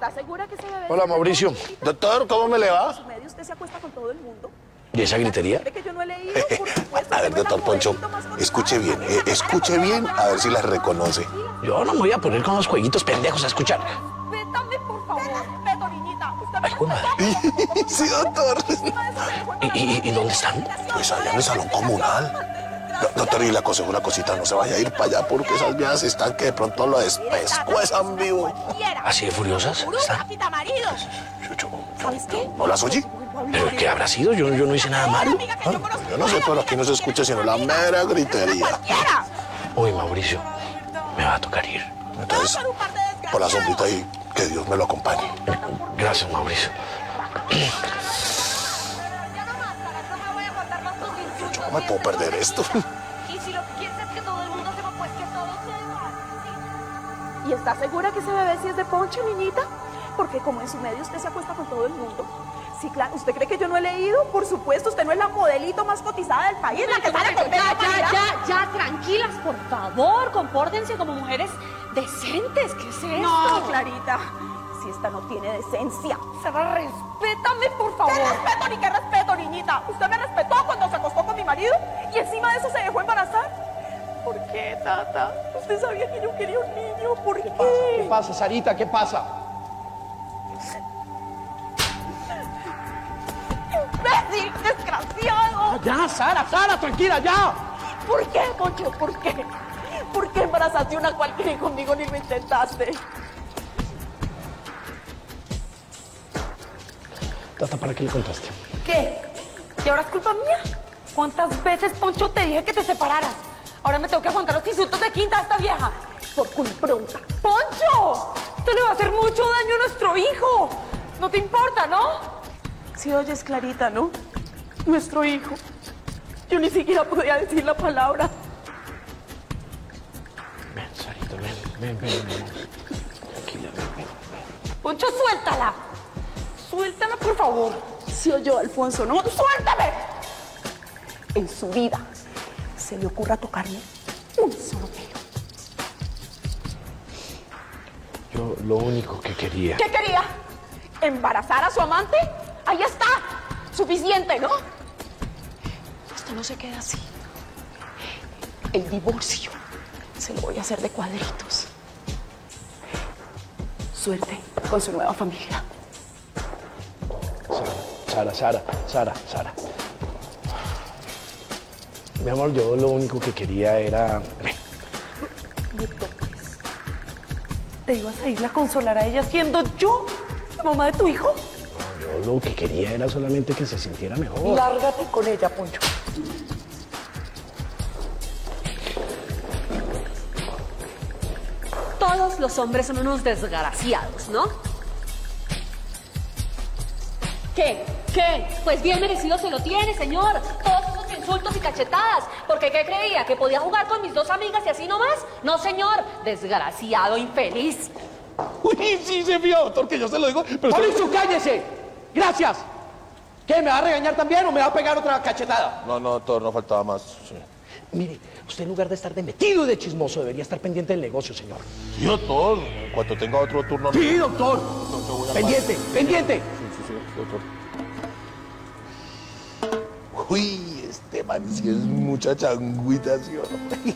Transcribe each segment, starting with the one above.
está segura que ese bebé... Hola, Mauricio. Doctor, ¿cómo me le va? En su medio usted se acuesta con todo el mundo. ¿Y esa gritería? ¿Cree que yo no he leído? Por supuesto, A ver, doctor Poncho, escuche bien, a ver si las reconoce. Yo no me voy a poner con los jueguitos pendejos a escuchar. Respétame, por favor. Respeto, niñita. Usted me Ay, hijo de madre. Sí, doctor. ¿Y dónde están? Pues allá en el salón comunal. Doctor, y le aconsejo una cosita, no se vaya a ir para allá porque esas viejas están que de pronto lo despescuezan vivo. ¿Así de furiosas están? ¿Sabes qué? ¿No las oye? ¿Pero qué habrá sido? Yo no hice nada malo. Yo no sé, pero aquí no se escucha sino la mera gritería. Uy, Mauricio, me va a tocar ir. Entonces, por la sombrita y que Dios me lo acompañe. Gracias, Mauricio. Yo no me puedo perder esto. Y si lo que quieres es que todo el mundo sepa, pues que todo sepa. ¿Y está segura que ese bebé sí es de Poncho, niñita? Porque como en su medio usted se acuesta con todo el mundo. Sí, claro. ¿Usted cree que yo no he leído? Por supuesto, usted no es la modelito más cotizada del país, la que sale con Ya, tranquilas, por favor, compórtense como mujeres decentes. ¿Qué es esto? No, Clarita. Si esta no tiene decencia. Sara, respétame, por favor. ¿Qué respeto ni qué respeto, niñita? Usted me respetó cuando se acostó con mi marido y encima de eso se dejó embarazar. ¿Por qué, Tata? Usted sabía que yo quería un niño. ¿Por qué? ¿Qué pasa, Sarita? ¿Qué pasa? ¡Imbécil! ¡Desgraciado! Ya, Sara, tranquila, ya. ¿Por qué, Poncho? ¿Por qué? ¿Por qué embarazaste una cual que ni conmigo ni lo intentaste? Tata, ¿para qué le contaste? ¿Qué? ¿Y ahora es culpa mía? ¿Cuántas veces, Poncho, te dije que te separaras? Ahora me tengo que aguantar los insultos de quinta a esta vieja. Por culpa pronta. ¡Poncho! Esto le va a hacer mucho daño a nuestro hijo. No te importa, ¿no? Si oyes, Clarita, ¿no? Nuestro hijo. Yo ni siquiera podía decir la palabra. Ven, Sarita, ven. Tranquila, ven. Poncho, suéltala. Suéltala, por favor. Si oyó, Alfonso, ¿no? ¡Suéltame! En su vida se le ocurra tocarme un solo pelo. Yo lo único que quería... ¿Qué quería? ¿Embarazar a su amante? Ahí está. Suficiente, ¿no? Esto no se queda así. El divorcio se lo voy a hacer de cuadritos. Suerte con su nueva familia. Sara. Mi amor, yo lo único que quería era... No toques. ¿Te ibas a ir a consolar a ella siendo yo la mamá de tu hijo? No, yo lo que quería era solamente que se sintiera mejor. Lárgate con ella, Poncho. Todos los hombres son unos desgraciados, ¿no? ¿Qué? Pues bien merecido se lo tiene, señor. Todos esos insultos y cachetadas. Porque ¿qué creía? ¿Que podía jugar con mis dos amigas y así nomás? No, señor. Desgraciado, infeliz. Uy, sí se vio, doctor, que yo se lo digo, pero... ¡Mauricio, cállese! ¡Gracias! ¿Qué, me va a regañar también o me va a pegar otra cachetada? No, doctor, no faltaba más. Sí. Mire, usted en lugar de estar de metido y de chismoso, debería estar pendiente del negocio, señor. Sí, doctor. Cuando tenga otro turno... Sí, doctor. Pendiente. Sí, doctor. Uy, este man sí es mucha changuita, ¿sí o no?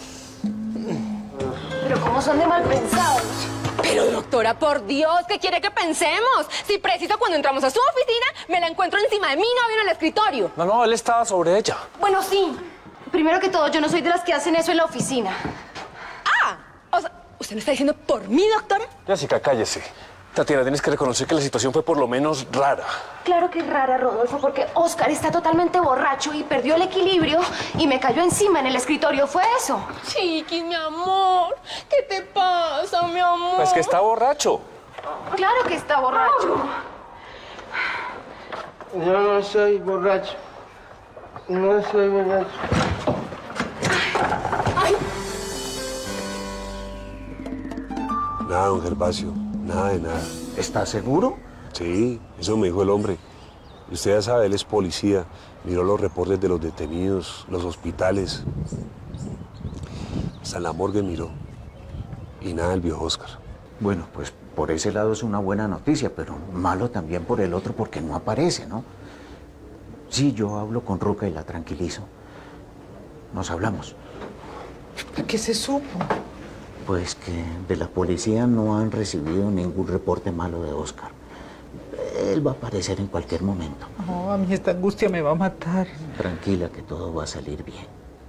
Pero ¿cómo son de mal pensados? Pero doctora, por Dios, ¿qué quiere que pensemos? Si preciso cuando entramos a su oficina, me la encuentro encima de mi novio en el escritorio. No, él estaba sobre ella. Bueno, sí. Primero que todo, yo no soy de las que hacen eso en la oficina. Ah, o sea, ¿usted me está diciendo por mí, doctora? Jessica, cállese. Tatiana, tienes que reconocer que la situación fue por lo menos rara. Claro que es rara, Rodolfo, porque Oscar está totalmente borracho y perdió el equilibrio y me cayó encima en el escritorio. ¿Fue eso? Chiquis, mi amor. ¿Qué te pasa, mi amor? Pues que está borracho. Claro que está borracho. Yo no soy borracho. No soy borracho. Ay. Nada, don Gervasio. Nada de nada. ¿Está seguro? Sí, eso me dijo el hombre. Y usted ya sabe, él es policía. Miró los reportes de los detenidos, los hospitales. Hasta en la morgue miró. Y nada, el viejo Oscar. Bueno, pues por ese lado es una buena noticia, pero malo también por el otro porque no aparece, ¿no? Sí, yo hablo con Ruca y la tranquilizo. Nos hablamos. ¿Qué se supo? Pues que de la policía no han recibido ningún reporte malo de Oscar. Él va a aparecer en cualquier momento. Oh, a mí esta angustia me va a matar. Tranquila, que todo va a salir bien.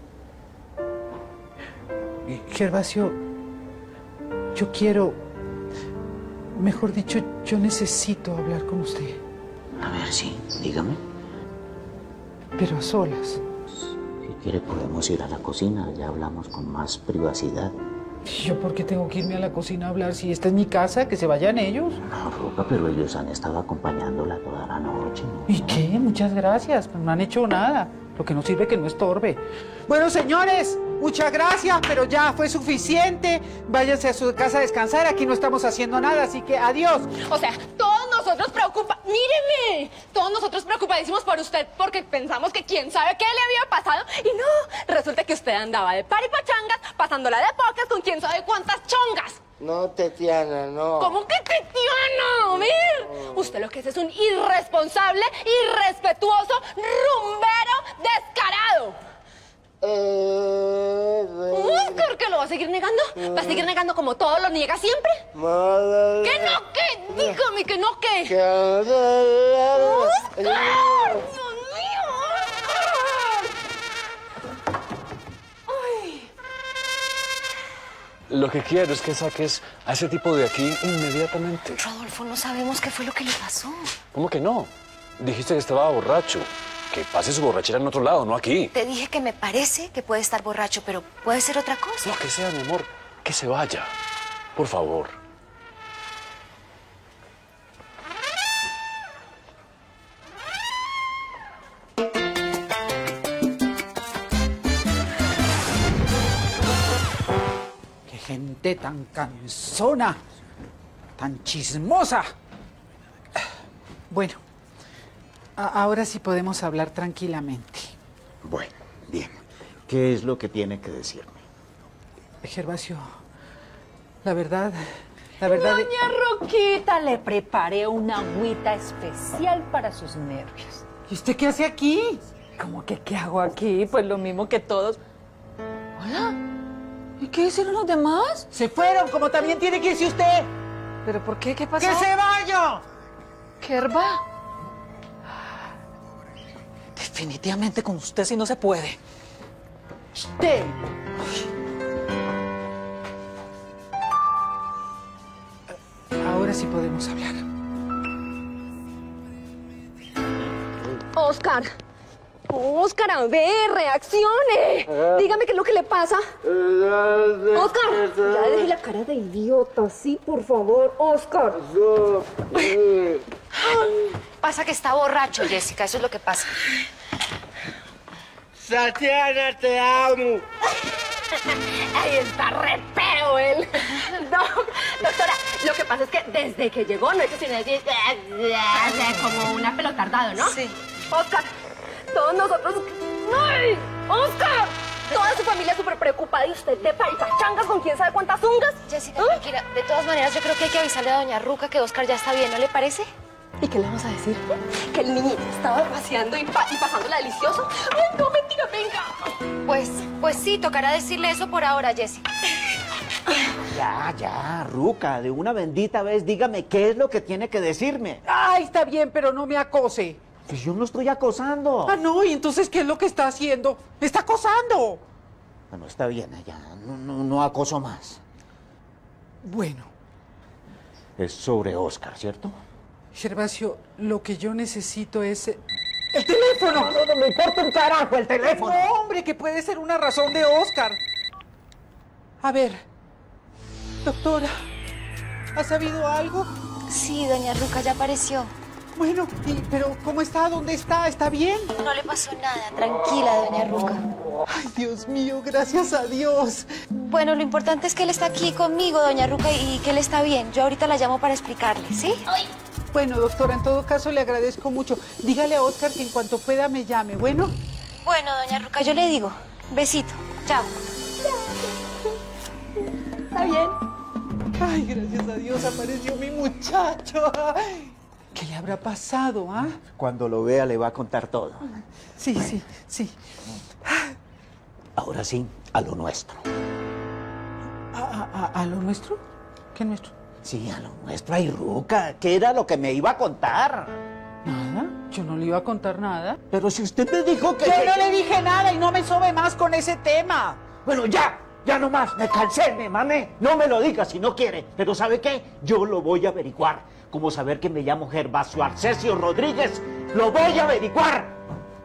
Gervasio, yo quiero... Mejor dicho, yo necesito hablar con usted. A ver, sí, dígame. Pero a solas. Si quiere podemos ir a la cocina, ya hablamos con más privacidad. ¿Yo por qué tengo que irme a la cocina a hablar? Si esta es mi casa, que se vayan ellos. No, Ruca, pero ellos han estado acompañándola toda la noche, ¿no? ¿Y qué? Muchas gracias, pero no han hecho nada. Lo que no sirve que no estorbe. Bueno, señores, muchas gracias, pero ya fue suficiente. Váyanse a su casa a descansar, aquí no estamos haciendo nada, así que adiós. O sea, todos nosotros ¡míreme! Todos nosotros preocupadísimos por usted porque pensamos que quién sabe qué le había pasado y no, resulta que usted andaba de paripachangas, pasándola de pocas con quién sabe cuántas chongas. No, Tetiana, no. ¿Cómo que Tetiana? A ver, usted lo que es un irresponsable, irrespetuoso, rumbero, descarado. ¿Oscar, que lo va a seguir negando? ¿Va a seguir negando como todo lo niega siempre? ¿Que no qué? Dígame que no qué. ¡Oscar! ¡Dios mío! ¡Ay! Lo que quiero es que saques a ese tipo de aquí inmediatamente. Rodolfo, no sabemos qué fue lo que le pasó. ¿Cómo que no? Dijiste que estaba borracho. Que pase su borrachera en otro lado, no aquí. Te dije que me parece que puede estar borracho, pero puede ser otra cosa. Lo que sea, mi amor, que se vaya. Por favor. Qué gente tan cansona, tan chismosa. Bueno. Ahora sí podemos hablar tranquilamente. Bueno, bien. ¿Qué es lo que tiene que decirme? Gervasio, la verdad... Doña Roquita, le preparé una agüita especial para sus nervios. ¿Y usted qué hace aquí? ¿Cómo que qué hago aquí? Pues lo mismo que todos. Hola. ¿Y qué hicieron los demás? Se fueron, como también tiene que irse usted. ¿Pero por qué? ¿Qué pasó? ¡Que se vaya! ¿Gerva? Definitivamente con usted sí no se puede. Usted. Ahora sí podemos hablar. Oscar. Oscar, a ver, reaccione. Dígame qué es lo que le pasa. Oscar, ya deje la cara de idiota, sí, por favor, Oscar. Pasa que está borracho, Jessica, eso es lo que pasa. Tatiana, te amo. Ahí está re feo él. No, doctora, lo que pasa es que desde que llegó no he hecho sino decir como una pelotardado, ¿no? Sí. Oscar, todos nosotros... ¡Ay! ¡Oscar! Toda su familia súper preocupada y usted de paripachangas con quién sabe cuántas zungas. Jessica, tranquila. De todas maneras, yo creo que hay que avisarle a doña Ruca que Oscar ya está bien, ¿no le parece? ¿Y qué le vamos a decir? Que el niñito estaba paseando y pasándola delicioso. ¡Ay, no, mentira, venga! Pues sí, tocará decirle eso por ahora, Jessica. Ya, Ruca, de una bendita vez dígame qué es lo que tiene que decirme. Ay, está bien, pero no me acose. Pues yo no estoy acosando. Ah, no, ¿y entonces qué es lo que está haciendo? ¡Me está acosando! Bueno, está bien, ya, no acoso más. Bueno. Es sobre Oscar, ¿cierto? Gervasio, lo que yo necesito es... ¡El teléfono! No me importa un carajo el teléfono. No, hombre, que puede ser una razón de Oscar. A ver, doctora, ¿ha sabido algo? Sí, doña Ruca ya apareció. Bueno, pero ¿cómo está? ¿Dónde está? ¿Está bien? No le pasó nada, tranquila, doña Ruca. Ay, Dios mío, gracias a Dios. Bueno, lo importante es que él está aquí conmigo, doña Ruca, y que él está bien. Yo ahorita la llamo para explicarle, ¿sí? Ay. Bueno, doctora, en todo caso le agradezco mucho. Dígale a Oscar que en cuanto pueda me llame, ¿bueno? Bueno, doña Ruca, yo le digo. Besito. Chao. Está bien. Ay, gracias a Dios apareció mi muchacho. Ay, ¿qué le habrá pasado, ah? Cuando lo vea le va a contar todo. Sí, sí, sí. Ahora sí, a lo nuestro. ¿A lo nuestro? ¿Qué nuestro? Sí, a lo nuestro. Ay, Ruca, ¿qué era lo que me iba a contar? Nada, yo no le iba a contar nada. Pero si usted me dijo que... Yo no le dije nada y no me sobe más con ese tema. Bueno, ya no más, me cansé, me mamé. No me lo diga si no quiere, pero ¿sabe qué? Yo lo voy a averiguar. Como saber que me llamo Gervasio Arcesio Rodríguez, lo voy a averiguar.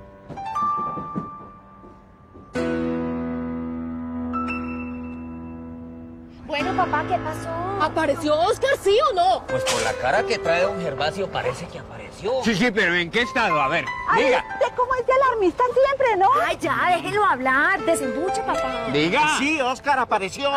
Bueno, papá, ¿qué pasó? ¿Apareció Oscar, sí o no? Pues por la cara que trae don Gervasio parece que apareció. Sí, pero ¿en qué estado? A ver, diga. Usted como es de alarmista siempre, ¿no? Ay, ya, déjelo hablar. Desembuche, papá. Diga. Sí, Oscar apareció.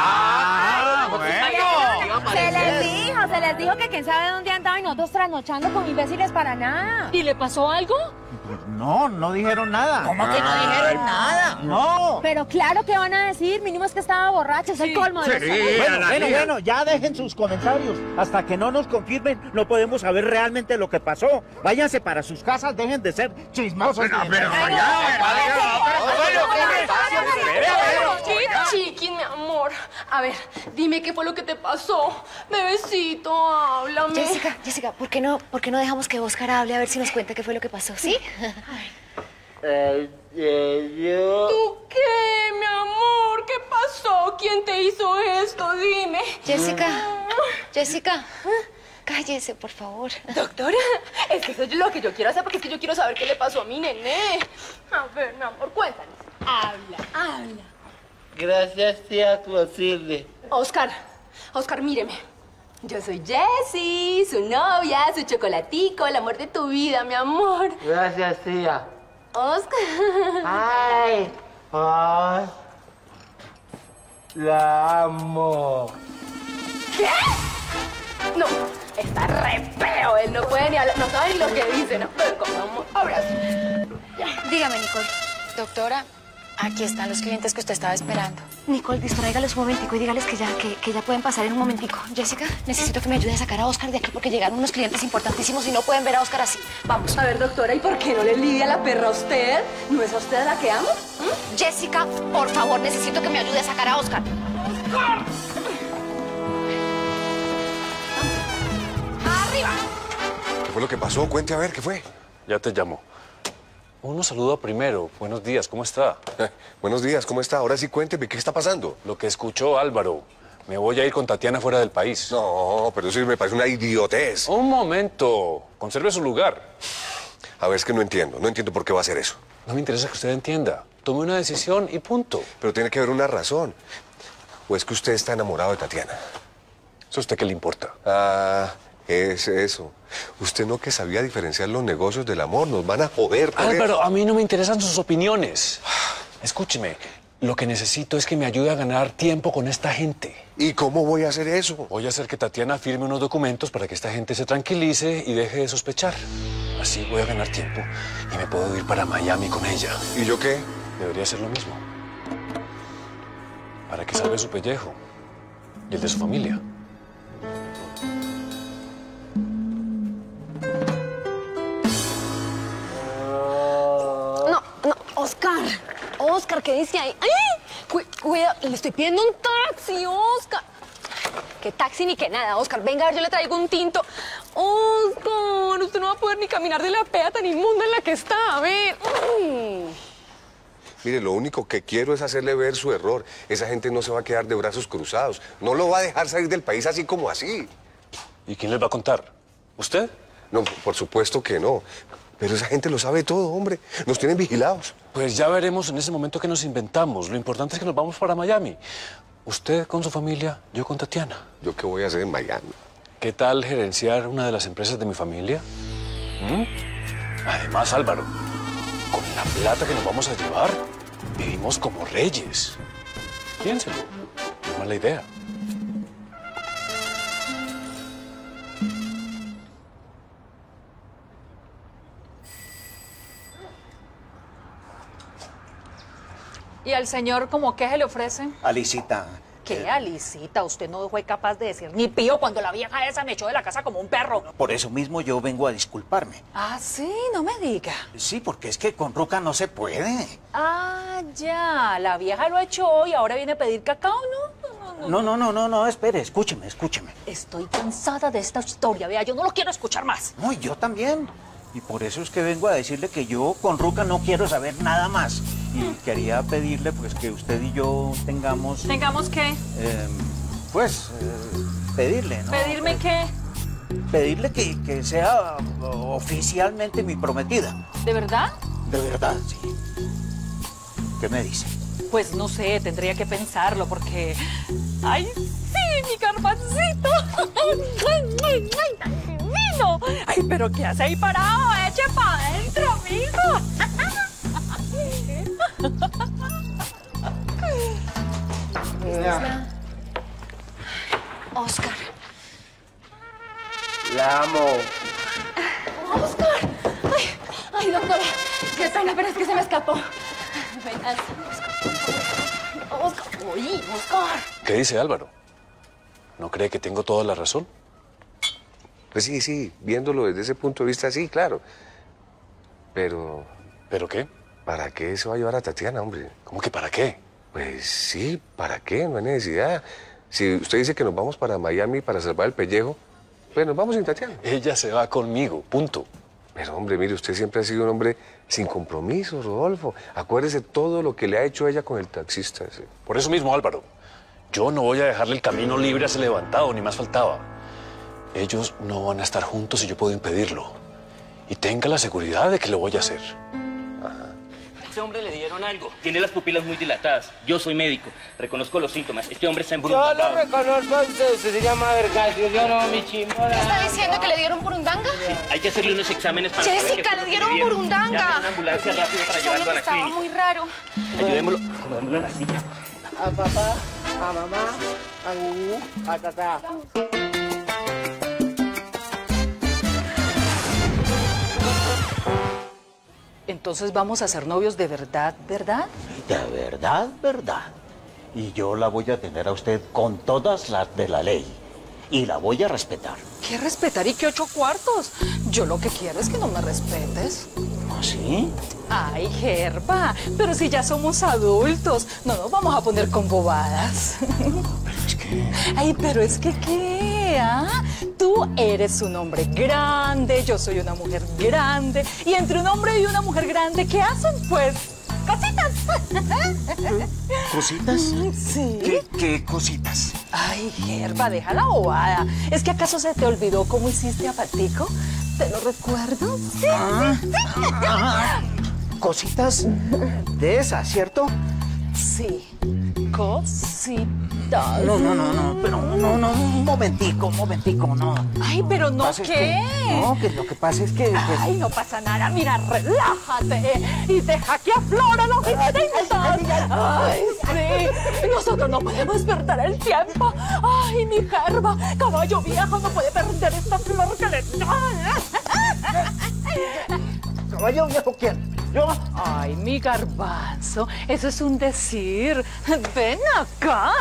Bueno. Se les dijo que quién sabe dónde andaba y nosotros trasnochando con imbéciles para nada. ¿Y le pasó algo? No dijeron nada. ¿Cómo que no dijeron nada? No. Pero claro que van a decir, mínimo es que estaba borracho, es el colmo de los Bueno, ya dejen sus comentarios. Hasta que no nos confirmen, no podemos saber realmente lo que pasó. Váyanse para sus casas, dejen de ser chismosos. Chiqui, mi amor. A ver, dime qué fue lo que te pasó. Bebecito, háblame. Jessica, ¿por qué no dejamos que Oscar hable a ver si nos cuenta qué fue lo que pasó? ¿Sí? Yo... ¿Tú qué, mi amor? ¿Qué pasó? ¿Quién te hizo esto? Dime. Jessica, cállese, por favor. Doctora, es que eso es lo que yo quiero hacer porque es que yo quiero saber qué le pasó a mi nené. A ver, mi amor, cuéntanos. Habla. Gracias, tía Clotilde. Oscar, míreme. Yo soy Jessie, su novia, su chocolatico, el amor de tu vida, mi amor. Gracias, tía. Oscar. Ay. La amo. ¿Qué? No, está re feo. Él no puede ni hablar, no sabe ni lo que dice, ¿no? Pero como abrazo. Dígame, Nicole. Doctora, aquí están los clientes que usted estaba esperando. Nicole, distráigalos un momentico y dígales que ya pueden pasar en un momentico. Jessica, necesito que me ayude a sacar a Oscar de aquí porque llegaron unos clientes importantísimos y no pueden ver a Oscar así. Vamos. A ver, doctora, ¿y por qué no le lidia la perra a usted? ¿No es a usted la que amo? Jessica, por favor, necesito que me ayude a sacar a Oscar. ¡Arriba! ¿Qué fue lo que pasó? Cuente a ver, ¿qué fue? Ya te llamo. Uno saluda primero. Buenos días, ¿cómo está? Buenos días, ¿cómo está? Ahora sí cuénteme, ¿qué está pasando? Lo que escuchó Álvaro. Me voy a ir con Tatiana fuera del país. No, pero eso me parece una idiotez. Un momento. Conserve su lugar. A ver, es que no entiendo por qué va a hacer eso. No me interesa que usted entienda. Tome una decisión y punto. Pero tiene que haber una razón. ¿O es que usted está enamorado de Tatiana? ¿Eso a usted qué le importa? Es eso. Usted no que sabía diferenciar los negocios del amor. Nos van a joder. Álvaro, a mí no me interesan sus opiniones. Escúcheme, lo que necesito es que me ayude a ganar tiempo con esta gente. ¿Y cómo voy a hacer eso? Voy a hacer que Tatiana firme unos documentos para que esta gente se tranquilice y deje de sospechar. Así voy a ganar tiempo y me puedo ir para Miami con ella. ¿Y yo qué? Debería hacer lo mismo. Para que salve su pellejo y el de su familia. Oscar, ¿qué dice ahí? ¡Ay! Cuida, le estoy pidiendo un taxi, Oscar. ¿Qué taxi ni qué nada, Oscar? Venga, a ver, yo le traigo un tinto. Oscar, usted no va a poder ni caminar de la pea tan inmunda en la que está. A ver. Mire, lo único que quiero es hacerle ver su error. Esa gente no se va a quedar de brazos cruzados. No lo va a dejar salir del país así como así. ¿Y quién les va a contar? ¿Usted? No, por supuesto que no. Pero esa gente lo sabe todo, hombre. Nos tienen vigilados. Pues ya veremos en ese momento que nos inventamos. Lo importante es que nos vamos para Miami. Usted con su familia, yo con Tatiana. ¿Yo qué voy a hacer en Miami? ¿Qué tal gerenciar una de las empresas de mi familia? Además, Álvaro, con la plata que nos vamos a llevar, vivimos como reyes. Piénselo. No es mala idea. ¿Y al señor como qué se le ofrece? Alicita, ¿Qué, Alicita? Usted no fue capaz de decir ni pío cuando la vieja esa me echó de la casa como un perro. Por eso mismo yo vengo a disculparme. Ah, sí, no me diga. Sí, porque es que con Ruca no se puede. Ah, ya, la vieja lo echó y ahora viene a pedir cacao, ¿no? No, espere, escúcheme. Estoy cansada de esta historia, vea, yo no lo quiero escuchar más. No, yo también. Y por eso es que vengo a decirle que yo con Ruca no quiero saber nada más. Y quería pedirle pues que usted y yo tengamos... ¿Tengamos qué? Pedirle, ¿no? ¿Pedirme qué? Pedirle que sea oficialmente mi prometida. ¿De verdad? De verdad, sí. ¿Qué me dice? Pues no sé, tendría que pensarlo porque... ¡Ay, sí, mi garbancito! ¡Ay, tan divino! ¡Ay, pero qué hace ahí parado! ¡Eche para adentro, amigo! Oscar. La amo. Oscar. Ay, doctora. Qué pena, pero es que se me escapó. Ven, Oscar. Uy, Oscar. ¿Qué dice Álvaro? ¿No cree que tengo toda la razón? Pues sí, viéndolo desde ese punto de vista, sí, claro. Pero... ¿Pero qué? ¿Para qué se va a llevar a Tatiana, hombre? ¿Cómo que para qué? Pues sí, ¿para qué? No hay necesidad. Si usted dice que nos vamos para Miami para salvar el pellejo, pues nos vamos sin Tatiana. Ella se va conmigo, punto. Pero, hombre, mire, usted siempre ha sido un hombre sin compromiso, Rodolfo. Acuérdese todo lo que le ha hecho ella con el taxista ese. Por eso mismo, Álvaro, yo no voy a dejarle el camino libre a ese levantado, ni más faltaba. Ellos no van a estar juntos y yo puedo impedirlo. Y tenga la seguridad de que lo voy a hacer. A este hombre le dieron algo. Tiene las pupilas muy dilatadas. Yo soy médico. Reconozco los síntomas. Este hombre está embrujado. Yo lo reconozco a usted. Usted se llama Vergasio. Yo no, mi chimbola. ¿Qué está diciendo? ¿Que le dieron burundanga? Sí, hay que hacerle unos exámenes para saber Jessica, qué le fue dieron lo que burundanga. Llame a una ambulancia rápido para llevarlo a la Estaba clínica. muy raro. Ayudémoslo. Acomodémoslo en la silla. A papá, a mamá, a Gugu, a Tata. Entonces vamos a ser novios de verdad, ¿verdad? De verdad. Y yo la voy a tener a usted con todas las de la ley. Y la voy a respetar. ¿Qué respetar y qué 8 cuartos? Yo lo que quiero es que no me respetes. ¿Ah, sí? Ay, Gerba, pero si ya somos adultos, no nos vamos a poner con bobadas. Pero es que... Ay, pero es que ¿qué? ¿Ah? Tú eres un hombre grande, yo soy una mujer grande. Y entre un hombre y una mujer grande, ¿qué hacen? Pues... ¡cositas! ¿Cositas? Sí. ¿Qué cositas? Ay, Gerba, deja la bobada. ¿Es que acaso se te olvidó cómo hiciste a Patico? ¿Te lo recuerdo? Sí, ¿Cositas de esas, cierto? sí. Cositas. No, pero un momentico, no. Ay, pero no, Pasa es ¿qué? que- no, que lo que pasa es que... Ay, no pasa nada. Mira, relájate y deja que aflore lo que sientas. Ay, sí. Nosotros no podemos perder el tiempo. Ay, mi Gerba, caballo viejo, no puede perder esta flor que le... ¿Caballo viejo quién? ¿Yo? Ay, mi garbanzo, eso es un decir. Ven acá.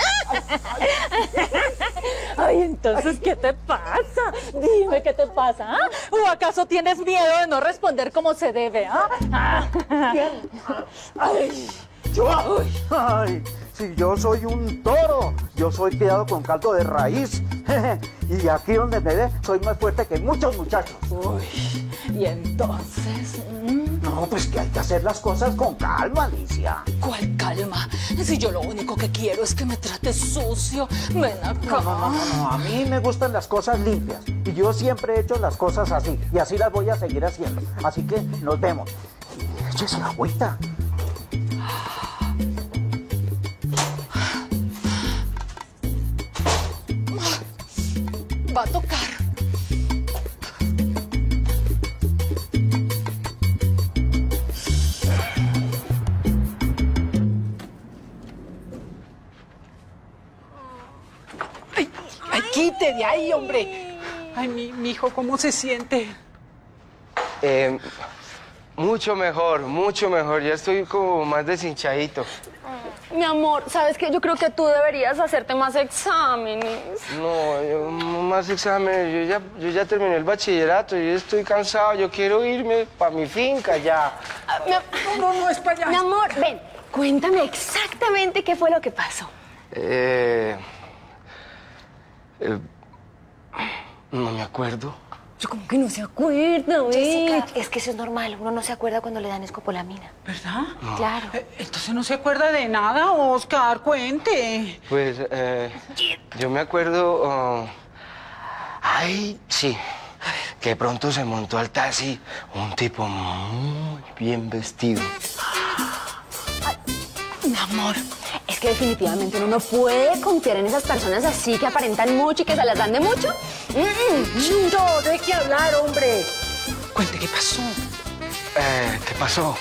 Ay, entonces, ¿qué te pasa? Dime, ¿qué te pasa? ¿Ah? ¿O acaso tienes miedo de no responder como se debe? ¿Ah? Ay, ¿yo? Ay, si yo soy un toro, yo soy criado con caldo de raíz. Y aquí donde me ve, soy más fuerte que muchos muchachos. Uy, y entonces... No, pues que hay que hacer las cosas con calma, Alicia. ¿Cuál calma? Si yo lo único que quiero es que me trates sucio. Ven acá. No, a mí me gustan las cosas limpias. Y yo siempre he hecho las cosas así. Y así las voy a seguir haciendo. Así que nos vemos. Y échese la agüita. Va a tocar. Ay, quite de ahí, hombre. Ay, mi hijo, ¿cómo se siente? Mucho mejor. Ya estoy como más deshinchadito. Mi amor, ¿sabes qué? Yo creo que tú deberías hacerte más exámenes. No, más exámenes. Yo ya terminé el bachillerato. Yo estoy cansado. Yo quiero irme para mi finca ya. No, es para allá. Mi amor, ven, cuéntame exactamente qué fue lo que pasó. No me acuerdo. Yo como que no se acuerda, güey. Jessica, es que eso es normal. Uno no se acuerda cuando le dan escopolamina. ¿Verdad? No. Claro. Entonces no se acuerda de nada, Oscar, cuente. Pues, yo me acuerdo... ay, sí. Que de pronto se montó al taxi un tipo muy bien vestido. Mi amor, es que definitivamente uno no puede confiar en esas personas así que aparentan mucho y que se las dan de mucho. No, deje hablar, hombre. Cuente, ¿qué pasó? ¿Qué pasó?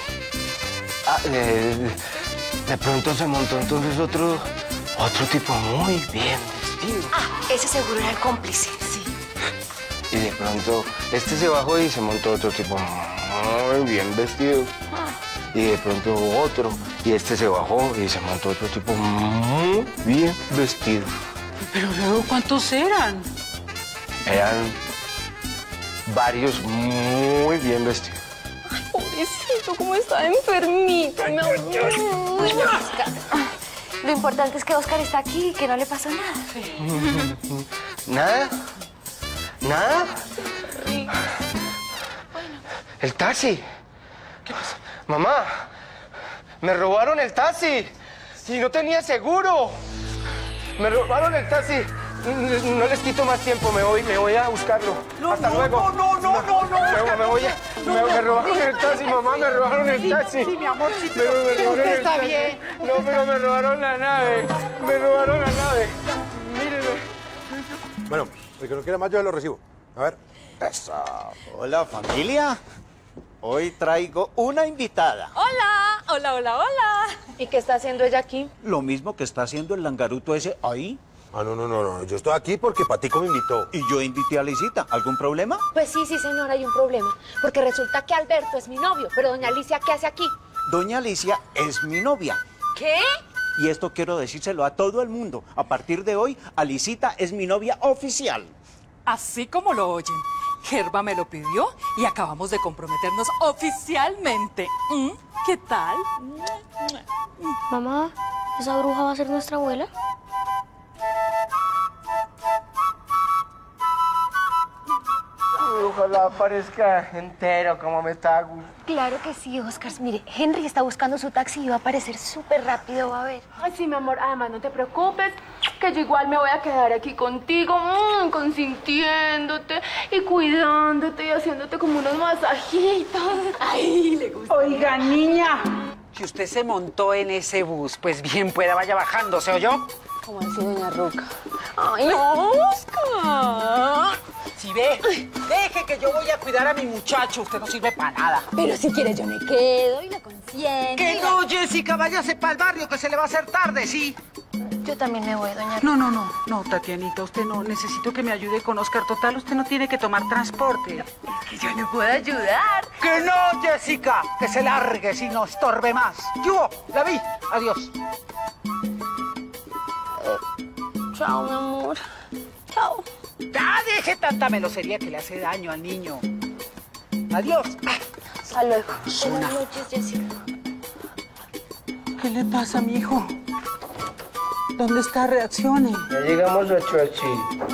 De pronto se montó entonces otro tipo muy bien vestido. Ese seguro era el cómplice. Sí. Y de pronto este se bajó y se montó otro tipo muy bien vestido. Y de pronto otro. Y este se bajó y se montó otro tipo muy bien vestido. Pero luego, ¿cuántos eran? Eran varios muy bien vestidos. Ay, pobrecito, cómo está enfermito, mi amor. Jessica, lo importante es que Oscar está aquí y que no le pasó nada. ¿Nada? ¿Nada? El taxi. ¿Qué pasa? Mamá, me robaron el taxi y no tenía seguro. Me robaron el taxi. No les quito más tiempo, me voy a buscarlo. Hasta luego. No. Me robaron el taxi, mamá, me robaron el taxi. Sí, mi amor, sí, pero me robaron el está taxi. bien. No, pero me robaron la nave. Mírenme. Bueno, el que no quiera más yo lo recibo. A ver. Eso. Hola, familia. Hoy traigo una invitada. Hola. ¿Y qué está haciendo ella aquí? Lo mismo que está haciendo el langaruto ese ahí. Ah, no. Yo estoy aquí porque Patico me invitó. Y yo invité a Lisita. ¿Algún problema? Pues sí, señor, hay un problema. Porque resulta que Alberto es mi novio, pero doña Alicia, ¿qué hace aquí? Doña Alicia es mi novia. ¿Qué? Y esto quiero decírselo a todo el mundo. A partir de hoy, Alicita es mi novia oficial. Así como lo oyen. Gerba me lo pidió y acabamos de comprometernos oficialmente. ¿Qué tal? Mamá, ¿esa bruja va a ser nuestra abuela? Ojalá aparezca entero como me está. Claro que sí, Oscar. Mire, Henry está buscando su taxi y va a aparecer súper rápido, va a ver. Ay, sí, mi amor. Además, no te preocupes, que yo igual me voy a quedar aquí contigo, consintiéndote y cuidándote y haciéndote como unos masajitos. Ay, le gusta. Oiga, niña, si usted se montó en ese bus, pues bien pueda, vaya bajando, ¿se oyó? ¿Cómo así, doña Roca? Ay, Oscar. Si ve, deje que yo voy a cuidar a mi muchacho. Usted no sirve para nada. Pero si quiere yo me quedo y la consiento. Que no, Jessica, váyase para el barrio que se le va a hacer tarde, ¿sí? Yo también me voy, doña Roca. No, Tatianita, usted no. Necesito que me ayude con Oscar. Total, usted no tiene que tomar transporte. Es que yo no puedo ayudar. ¡Que no, Jessica! Que se largue si no estorbe más. ¿Qué hubo? La vi. Adiós. Chao, mi amor. Chao. ¡Ah, deje tanta melosería que le hace daño al niño! ¡Adiós! Hasta luego. Buenas noches, Jessica. ¿Qué le pasa, mijo? ¿Dónde está? Reaccione. Ya llegamos a Chochi.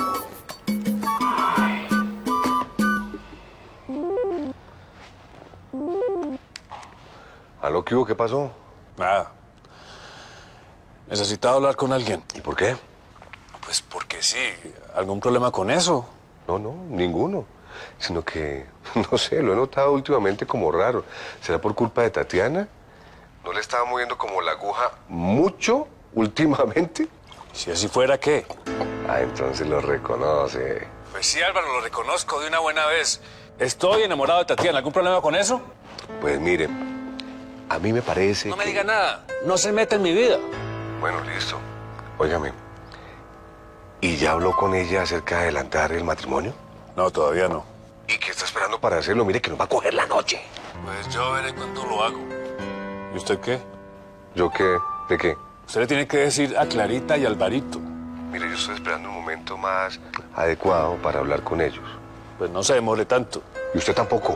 ¿Aló, qué hubo? ¿Qué pasó? Nada. Necesitaba hablar con alguien. ¿Y por qué? Pues porque sí. ¿Algún problema con eso? No, ninguno. Sino que, no sé, lo he notado últimamente como raro. ¿Será por culpa de Tatiana? ¿No le estaba moviendo como la aguja mucho últimamente? Si así fuera, ¿qué? Ah, entonces lo reconoce. Pues sí, Álvaro, lo reconozco de una buena vez. Estoy enamorado de Tatiana. ¿Algún problema con eso? Pues mire, a mí me parece No me diga nada. No se meta en mi vida. Bueno, listo. Óigame, ¿y ya habló con ella acerca de adelantar el matrimonio? No, todavía no. ¿Y qué está esperando para hacerlo. Mire que nos va a coger la noche. Pues yo veré cuándo lo hago. ¿Y usted qué? ¿Yo qué? ¿De qué? Usted le tiene que decir a Clarita y a Alvarito. Mire, yo estoy esperando un momento más adecuado para hablar con ellos. Pues no se demore tanto. ¿Y usted tampoco?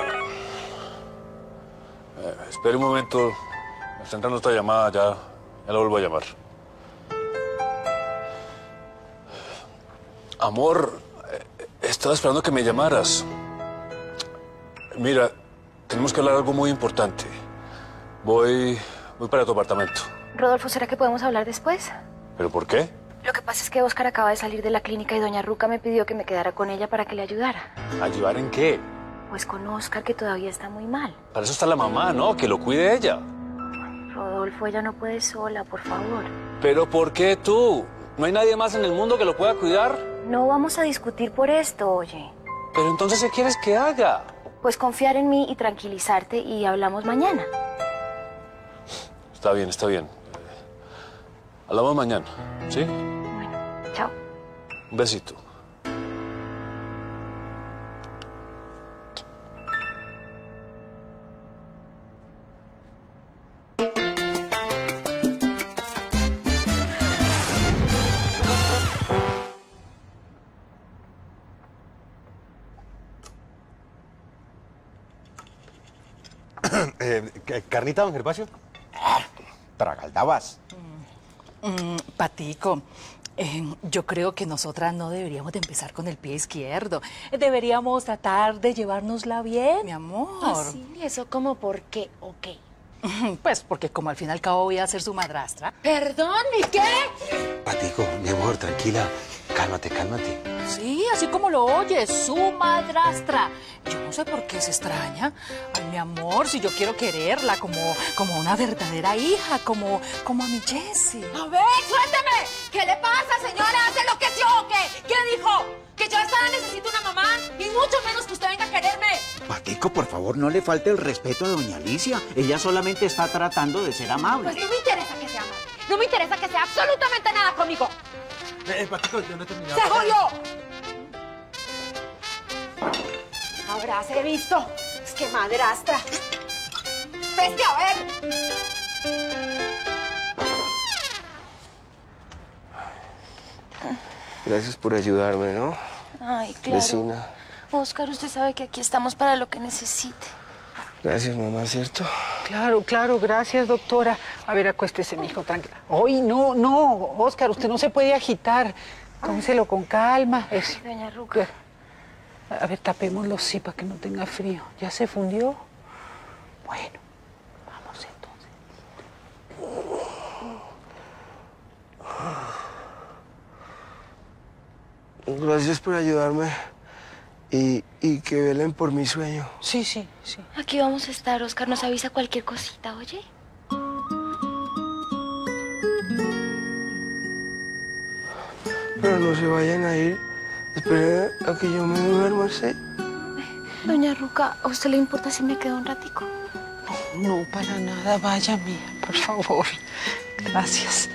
Espere un momento. Me está entrando otra llamada, ya la vuelvo a llamar. Amor, estaba esperando que me llamaras. Mira, tenemos que hablar algo muy importante. Voy para tu apartamento. Rodolfo, ¿será que podemos hablar después? ¿Pero por qué? Lo que pasa es que Óscar acaba de salir de la clínica y doña Ruca me pidió que me quedara con ella para que le ayudara. ¿Ayudar en qué? Pues con Óscar, que todavía está muy mal. Para eso está la mamá, ¿no? Que lo cuide ella. Rodolfo, ella no puede sola, por favor. ¿Pero por qué tú? ¿No hay nadie más en el mundo que lo pueda cuidar? No vamos a discutir por esto, oye. ¿Pero entonces qué quieres que haga? Pues confiar en mí y tranquilizarte y hablamos mañana. Está bien, está bien. Hablamos mañana, ¿sí? Bueno, chao. Un besito. ¿Carnita, don Gervasio? Tragaldabas. Patico, yo creo que nosotras no deberíamos de empezar con el pie izquierdo. Deberíamos tratar de llevárnosla bien, mi amor. ¿Ah, sí? ¿Eso como por qué o qué? Pues porque como al fin y al cabo voy a ser su madrastra. ¿Perdón? ¿Y qué? Patico, mi amor, tranquila. Cálmate, cálmate. Sí, así como lo oyes, su madrastra. Yo no sé por qué se extraña. Ay, mi amor, si yo quiero quererla como una verdadera hija, como a mi Jessie. A ver, suélteme. ¿Qué le pasa, señora? ¿Hace lo que sí o qué? ¿Qué dijo? ¿Que yo esta necesito una mamá? Y mucho menos que usted venga a quererme. Patico, por favor, no le falte el respeto a doña Alicia. Ella solamente está tratando de ser amable. Pues no me interesa que sea amable. No me interesa que sea absolutamente nada conmigo. Patico, yo no he terminado. ¡Se jodió! Habráse visto. Es que madrastra. ¡Vete a ver! Gracias por ayudarme, ¿no? Ay, claro. Vecina. Óscar, usted sabe que aquí estamos para lo que necesite. Gracias, mamá, ¿cierto? Claro, claro, gracias, doctora. A ver, acuéstese, mijo, tranquila. Hoy no, Óscar, usted no se puede agitar. Tómeselo con calma. Eso. Doña Ruca. A ver, tapémoslo sí para que no tenga frío. ¿Ya se fundió? Bueno, vamos entonces. Gracias por ayudarme y que velen por mi sueño. Sí, sí, sí. Aquí vamos a estar, Óscar. Nos avisa cualquier cosita, ¿oye? Pero no se vayan a ir. Esperen a que yo me duerma, ¿sí? Doña Ruca, ¿a usted le importa si me quedo un ratico? No, para nada. Vaya, mía, por favor. Gracias.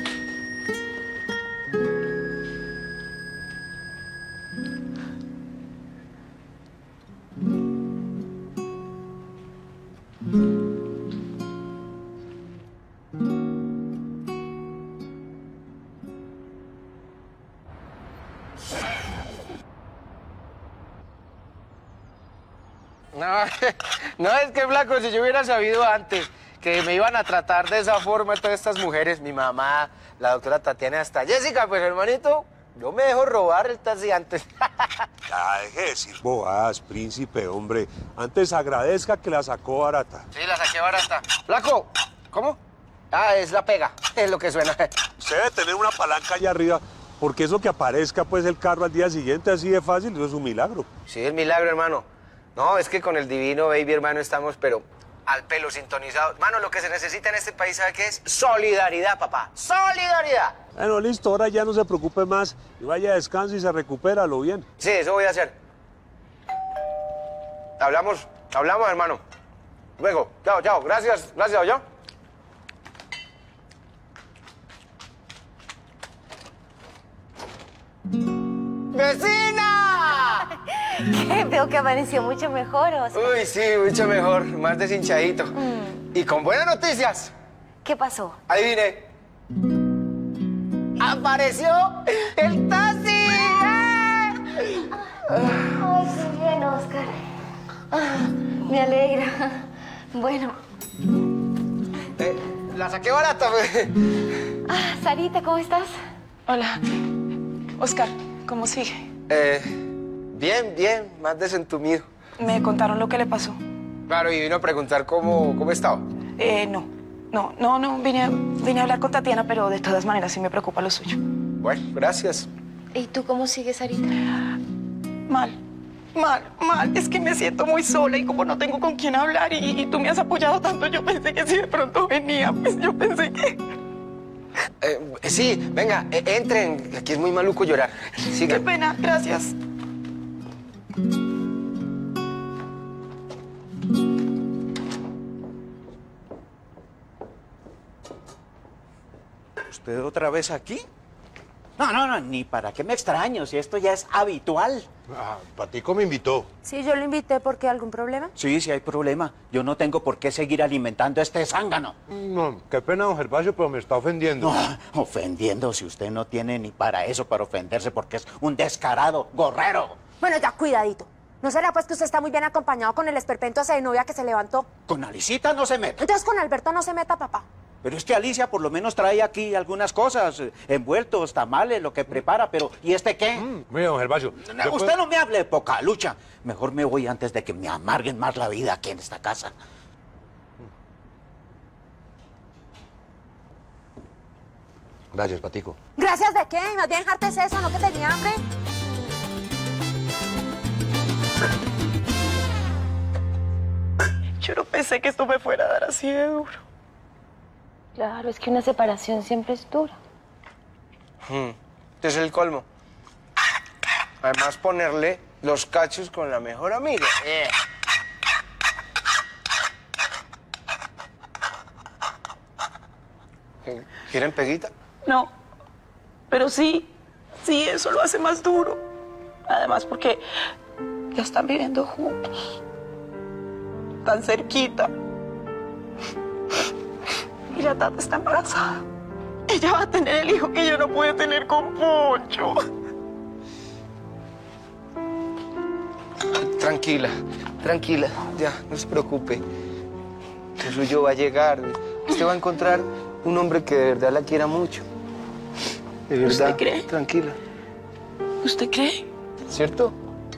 No, es que, flaco, si yo hubiera sabido antes que me iban a tratar de esa forma todas estas mujeres, mi mamá, la doctora Tatiana, hasta Jessica, pues, hermanito, yo me dejo robar el taxi antes. Ya, deje de decir bobadas, príncipe, hombre. Antes agradezca que la sacó barata. Sí, la saqué barata. Flaco, ¿cómo? Ah, es la pega, es lo que suena. Usted debe tener una palanca allá arriba, porque eso que aparezca, pues, el carro al día siguiente así de fácil, eso es un milagro. Sí, es milagro, hermano. No, es que con el divino baby, hermano, estamos, pero al pelo sintonizados. Mano, lo que se necesita en este país, ¿sabe qué es? Solidaridad, papá. ¡Solidaridad! Bueno, listo, ahora ya no se preocupe más. Y vaya, descanse y se recupera, lo bien. Sí, eso voy a hacer. Hablamos, hermano. Luego, chao. Gracias, yo. ¡Vecina! ¿Qué? Veo que amaneció mucho mejor, Oscar. Uy, sí, mucho mejor, más deshinchadito. Y con buenas noticias. ¿Qué pasó? Adivine. ¡Apareció el taxi! Ay, qué bien, Oscar. Me alegra. Bueno. La saqué barata, pues. Sarita, ¿cómo estás? Hola. Oscar, ¿cómo sigue? Bien, bien, más desentumido. Me contaron lo que le pasó. Claro, y vino a preguntar cómo estaba. No, vine a hablar con Tatiana, pero de todas maneras sí me preocupa lo suyo. Bueno, gracias. ¿Y tú cómo sigues, Sarita? Mal. Es que me siento muy sola y como no tengo con quién hablar y tú me has apoyado tanto, yo pensé que si de pronto venía, pues yo pensé que... Sí, venga, entren, aquí es muy maluco llorar. Sigue. Qué pena, gracias. ¿Usted otra vez aquí? No, ni para qué me extraño, si esto ya es habitual. Patico me invitó. Sí, yo lo invité, ¿por qué? ¿Algún problema? Sí, hay problema. Yo no tengo por qué seguir alimentando este zángano. No, qué pena, don Gervasio, pero me está ofendiendo. No, ofendiendo si usted no tiene ni para eso, para ofenderse, porque es un descarado gorrero. Bueno, ya, cuidadito. ¿No será pues que usted está muy bien acompañado con el esperpento ese de novia que se levantó? Con Alicita no se mete. Entonces con Alberto no se meta, papá. Pero es que Alicia por lo menos trae aquí algunas cosas, envueltos, tamales, lo que prepara, pero ¿y este qué? Mire, don Gervasio. Usted no me hable de poca lucha. Mejor me voy antes de que me amarguen más la vida aquí en esta casa. Gracias, Patico. ¿Gracias de qué? Más bien hartes eso, ¿no que tenía hambre? Yo no pensé que esto me fuera a dar así de duro. Claro, es que una separación siempre es dura. Este es el colmo. Además, ponerle los cachos con la mejor amiga. ¿Quieren peguita? No, pero sí, eso lo hace más duro. Además porque ya están viviendo juntos, tan cerquita. Y la Tata está embarazada. Ella va a tener el hijo que yo no pude tener con Poncho. Tranquila, ya, no se preocupe. Lo suyo va a llegar. Usted va a encontrar un hombre que de verdad la quiera mucho. De verdad. ¿Usted cree? Tranquila. ¿Usted cree? ¿Cierto?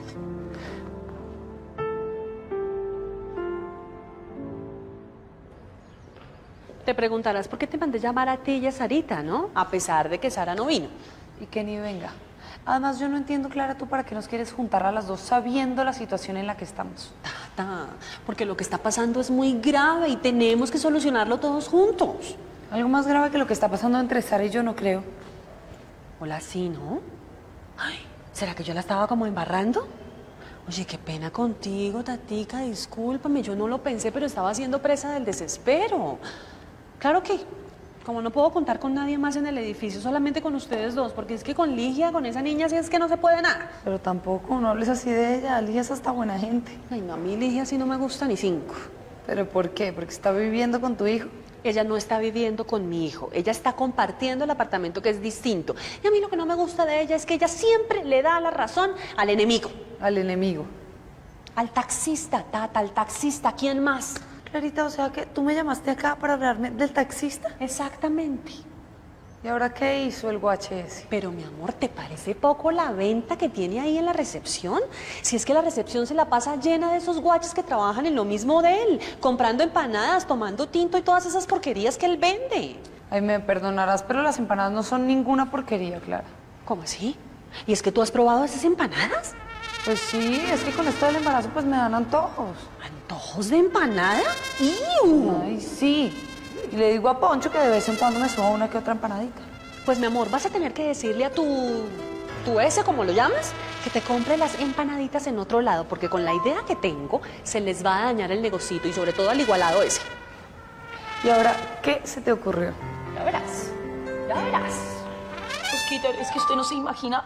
Te preguntarás por qué te mandé llamar a ti y a Sarita, ¿no? A pesar de que Sara no vino. Y que ni venga. Además, yo no entiendo, Clara, tú para qué nos quieres juntar a las dos sabiendo la situación en la que estamos. Tata, porque lo que está pasando es muy grave y tenemos que solucionarlo todos juntos. Algo más grave que lo que está pasando entre Sara y yo no creo. Hola, sí, ¿no? Ay, ¿será que yo la estaba como embarrando? Oye, qué pena contigo, Tatica, discúlpame, yo no lo pensé, pero estaba siendo presa del desespero. Claro que, como no puedo contar con nadie más en el edificio, solamente con ustedes dos, porque es que con Ligia, con esa niña, sí es que no se puede nada. Pero tampoco, no hables así de ella, Ligia es hasta buena gente. Ay, no, a mí Ligia sí no me gusta ni 5. ¿Pero por qué? ¿Porque está viviendo con tu hijo? Ella no está viviendo con mi hijo, ella está compartiendo el apartamento que es distinto. Y a mí lo que no me gusta de ella es que ella siempre le da la razón al enemigo. ¿Al enemigo? Al taxista, Tata, al taxista, ¿quién más? Clarita, o sea que tú me llamaste acá para hablarme del taxista. Exactamente. ¿Y ahora qué hizo el guache ese? Pero mi amor, ¿te parece poco la venta que tiene ahí en la recepción? Si es que la recepción se la pasa llena de esos guaches que trabajan en lo mismo de él, comprando empanadas, tomando tinto y todas esas porquerías que él vende. Ay, me perdonarás, pero las empanadas no son ninguna porquería, Clara. ¿Cómo así? ¿Y es que tú has probado esas empanadas? Pues sí, es que con esto del embarazo pues me dan antojos. ¿Antojos de empanada? ¡Iu! Ay, sí. Y le digo a Poncho que de vez en cuando me suba una que otra empanadita. Pues mi amor, vas a tener que decirle a tu ese, como lo llamas, que te compre las empanaditas en otro lado, porque con la idea que tengo se les va a dañar el negocito y sobre todo al igualado ese. ¿Y ahora qué se te ocurrió? Ya verás, ya verás. Osquita, es que usted no se imagina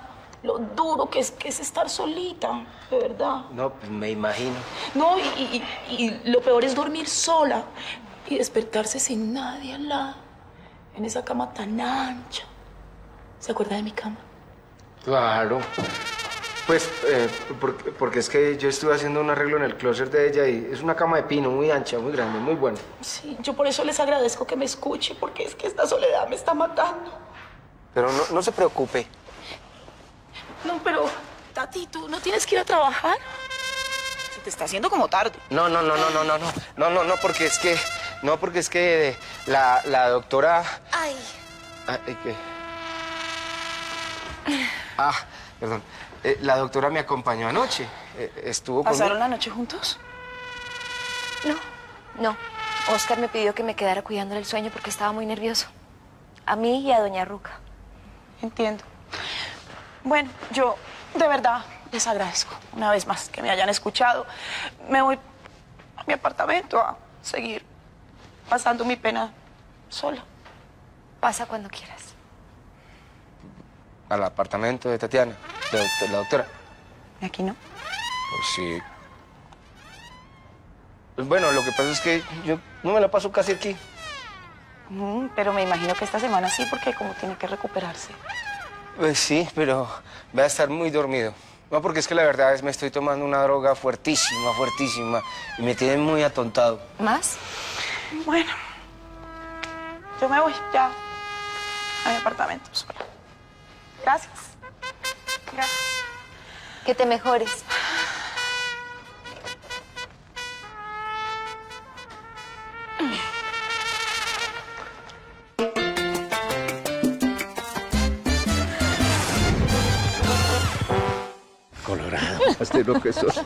lo duro que es estar solita, de verdad. No, pues me imagino. No, y lo peor es dormir sola y despertarse sin nadie al lado, en esa cama tan ancha. ¿Se acuerda de mi cama? Claro. Pues, porque es que yo estuve haciendo un arreglo en el closet de ella y es una cama de pino muy ancha, muy grande, muy buena. Sí, yo por eso les agradezco que me escuche, porque es que esta soledad me está matando. Pero no se preocupe. No, pero, Tati, ¿tú no tienes que ir a trabajar? Se te está haciendo como tarde. No, porque es que... No, porque es que la doctora... Ay. ¿Qué? Perdón. La doctora me acompañó anoche. Estuvo conmigo. ¿Pasaron la noche juntos? No. Oscar me pidió que me quedara cuidándole el sueño porque estaba muy nervioso. A mí y a doña Ruca. Entiendo. Bueno, yo de verdad les agradezco una vez más que me hayan escuchado. Me voy a mi apartamento a seguir pasando mi pena sola. Pasa cuando quieras. Al apartamento de Tatiana, de la doctora. ¿Y aquí no? Pues sí. Pues bueno, lo que pasa es que yo no me la paso casi aquí. Pero me imagino que esta semana sí, porque como tiene que recuperarse. Pues sí, pero voy a estar muy dormido. No, porque es que la verdad es que me estoy tomando una droga fuertísima, y me tiene muy atontado. ¿Más? Bueno, yo me voy ya a mi apartamento sola. Gracias. Gracias. Que te mejores. Colorado, pastero que sos.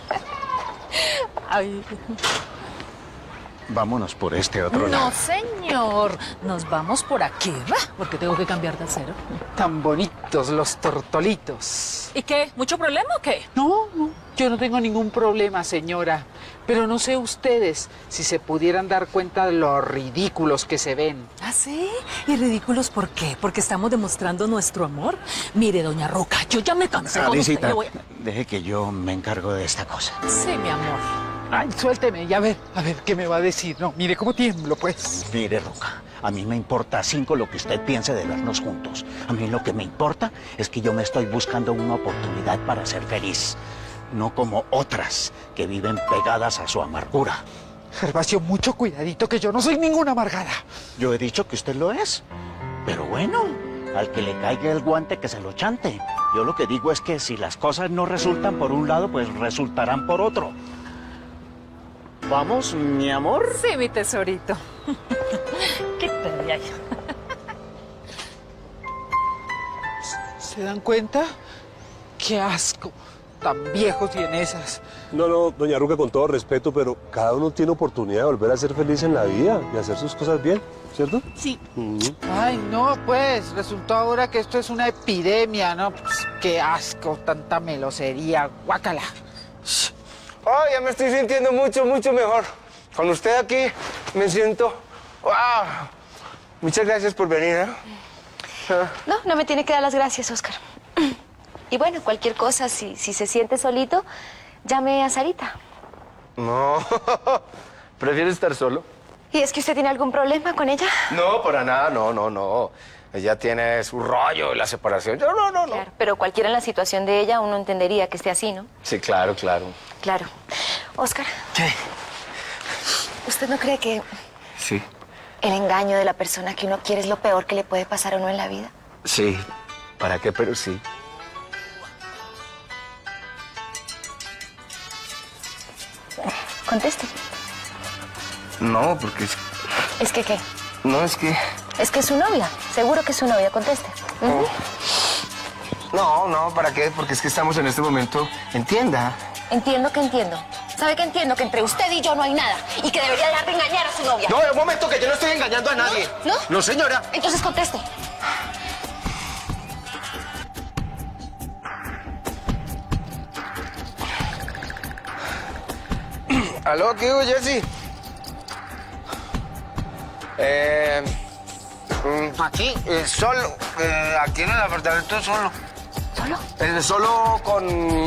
Ay. Vámonos por este otro lado. No, señor. Nos vamos por aquí, ¿va? Porque tengo que cambiar de acero. Tan bonitos los tortolitos. ¿Y qué? ¿Mucho problema o qué? No, yo no tengo ningún problema, señora. Pero no sé ustedes si se pudieran dar cuenta de lo ridículos que se ven. ¿Ah, sí? ¿Y ridículos por qué? ¿Porque estamos demostrando nuestro amor? Mire, doña Roca, yo ya me cansé con usted. Alicita, deje que yo me encargo de esta cosa. Sí, mi amor. Ay, suélteme y a ver, ¿qué me va a decir? No, mire cómo tiemblo, pues. Mire, Roca, a mí me importa 5 lo que usted piense de vernos juntos. A mí lo que me importa es que yo me estoy buscando una oportunidad para ser feliz. No como otras que viven pegadas a su amargura. Gervasio, mucho cuidadito, que yo no soy ninguna amargada. Yo he dicho que usted lo es. Pero bueno, al que le caiga el guante que se lo chante. Yo lo que digo es que si las cosas no resultan por un lado, pues resultarán por otro. ¿Vamos, mi amor? Sí, mi tesorito. Quítate de ahí. ¿Se dan cuenta? ¡Qué asco! Tan viejos y en esas. No, doña Ruca, con todo respeto, pero cada uno tiene oportunidad de volver a ser feliz en la vida y hacer sus cosas bien, ¿cierto? Sí. Ay, no, pues, resultó ahora que esto es una epidemia, ¿no? Pues, qué asco, tanta melosería, guácala. Ay, ya me estoy sintiendo mucho mejor. Con usted aquí me siento... ¡Wow! Muchas gracias por venir, ¿eh? No me tiene que dar las gracias, Oscar. Y bueno, cualquier cosa, si se siente solito, llame a Sarita. No, prefiero estar solo. ¿Y es que usted tiene algún problema con ella? No, para nada, no. Ella tiene su rollo, la separación. Yo no. Claro, pero cualquiera en la situación de ella uno entendería que esté así, ¿no? Sí, claro. Claro. Oscar. ¿Qué? ¿Usted no cree que Sí. el engaño de la persona que uno quiere es lo peor que le puede pasar a uno en la vida? Sí. ¿Para qué? Pero sí. Conteste. No, porque es... ¿Es que qué? No, es que... Es que es su novia. Seguro que es su novia. Conteste. No, ¿para qué? Porque es que estamos en este momento en tienda. Entiendo que entiendo. ¿Sabe que entiendo? Que entre usted y yo no hay nada. Y que debería dejar de engañar a su novia. No, un momento, que yo no estoy engañando a nadie. ¿No? No, señora. Entonces conteste. ¿Aló? ¿Qué digo, Jessy? Aquí, solo. Aquí en el apartamento solo. ¿Solo? Solo con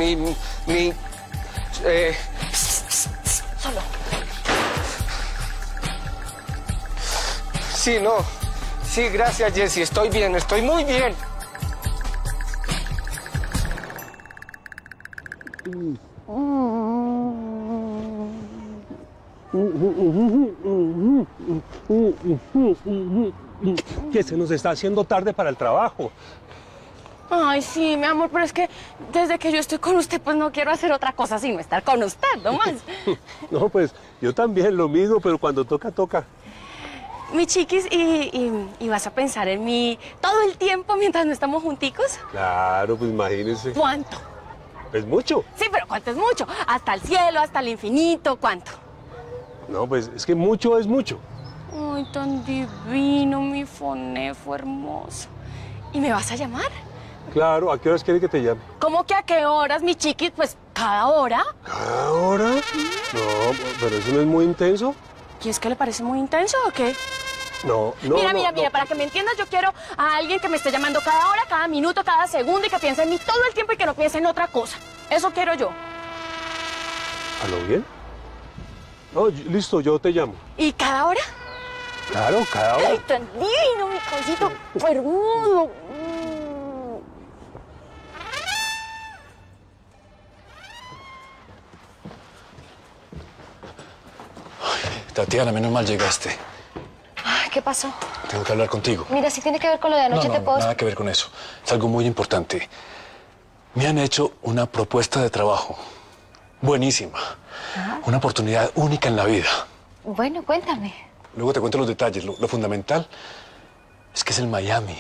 Solo. Sí, no. Sí, gracias, Jessy. Estoy bien, estoy muy bien. Que se nos está haciendo tarde para el trabajo. Ay, sí, mi amor, pero es que desde que yo estoy con usted, pues no quiero hacer otra cosa sino estar con usted, nomás. No, pues yo también lo mismo, pero cuando toca, toca. Mi chiquis, ¿y vas a pensar en mí todo el tiempo mientras no estamos junticos? Claro, pues imagínese. ¿Cuánto? Es mucho. Sí, pero ¿cuánto es mucho? ¿Hasta el cielo, hasta el infinito? ¿Cuánto? No, pues es que mucho es mucho. Ay, tan divino, mi fonefo hermoso. ¿Y me vas a llamar? Claro, ¿a qué horas quiere que te llame? ¿Cómo que a qué horas, mi chiquis? Pues cada hora. ¿Cada hora? No, pero eso no es muy intenso. ¿Y es que le parece muy intenso o qué? No, no. Mira, para que me entiendas, yo quiero a alguien que me esté llamando cada hora, cada minuto, cada segundo y que piense en mí todo el tiempo y que no piense en otra cosa. Eso quiero yo. ¿A lo bien? No, listo, yo te llamo. ¿Y cada hora? Claro, cada hora. Ay, tan divino, mi cosito hermoso. Tatiana, menos mal llegaste. Ay, ¿qué pasó? Tengo que hablar contigo. Mira, si tiene que ver con lo de anoche, No, te puedo... nada que ver con eso. Es algo muy importante. Me han hecho una propuesta de trabajo. Buenísima. Una oportunidad única en la vida. Bueno, cuéntame. Luego te cuento los detalles. Lo fundamental es que es en Miami.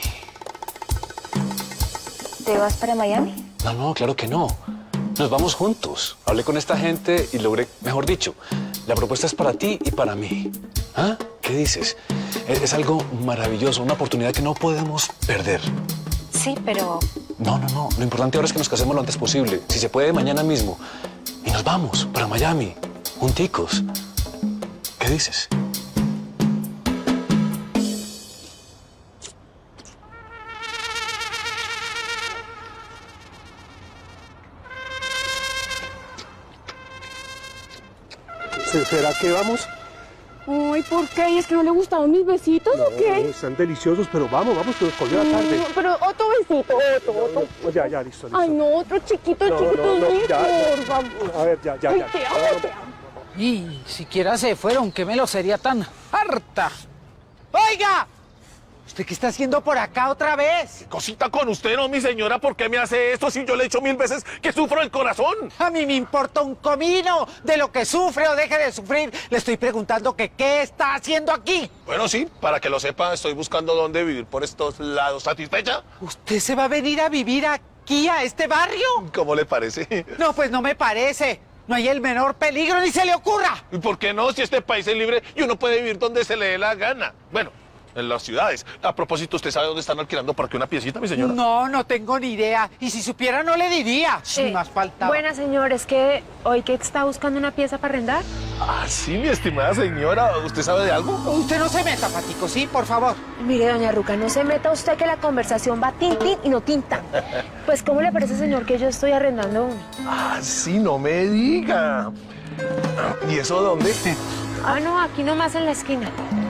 ¿Te vas para Miami? No, claro que no. Nos vamos juntos. Hablé con esta gente y logré, mejor dicho, la propuesta es para ti y para mí. ¿Ah? ¿Qué dices? Es algo maravilloso, una oportunidad que no podemos perder. Sí, pero... No. Lo importante ahora es que nos casemos lo antes posible. Si se puede, mañana mismo. Y nos vamos para Miami, junticos. ¿Qué dices? ¿Será que vamos? Ay, ¿por qué? ¿Y es que no le gustaron mis besitos o qué? Están deliciosos, pero vamos, que nos cogió la tarde. No, pero otro besito, otro. Ya, listo. Ay, no, otro chiquito, No, ya. por favor. A ver, ya. Ay, te amo. Y siquiera se fueron, qué melosería tan harta. ¡Oiga! ¿Usted qué está haciendo por acá otra vez? Cosita con usted, no, mi señora, ¿por qué me hace esto si yo le he dicho 1000 veces que sufro el corazón? A mí me importa un comino de lo que sufre o deje de sufrir. Le estoy preguntando que qué está haciendo aquí. Bueno, sí, para que lo sepa, estoy buscando dónde vivir por estos lados. ¿Satisfecha? ¿Usted se va a venir a vivir aquí, a este barrio? ¿Cómo le parece? No, pues no me parece. No hay el menor peligro, ni se le ocurra. ¿Y por qué no? Si este país es libre y uno puede vivir donde se le dé la gana. Bueno, en las ciudades. A propósito, ¿usted sabe dónde están alquilando para que una piecita, mi señora? No tengo ni idea. Y si supiera, no le diría. Sin más faltaba. Buena, señor, es que hoy que está buscando una pieza para arrendar. Ah, sí, mi estimada señora. ¿Usted sabe de algo? Usted no se meta, Fatico, sí, por favor. Mire, doña Ruca, no se meta usted que la conversación va tin y no tinta. Pues, ¿cómo le parece, señor, que yo estoy arrendando uno? Ah, sí, no me diga. ¿Y eso dónde? Ah, no, aquí nomás en la esquina.